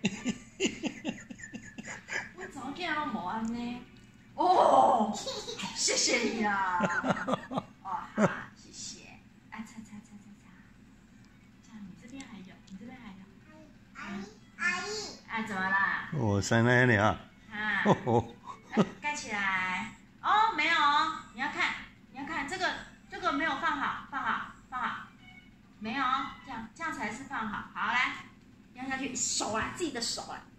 我怎么见到某安呢？哦，谢谢你啊！哦，好，谢谢。哎，擦。这样，你这边还有，你这边还有。阿姨，哎，怎么啦？ 哦，塞奶了啊！ 啊， 哦， 盖起来。哦，没有哦，你要看这个没有放好，没有哦，这样才是放好。好，来，压下去，手啊，自己的手啊。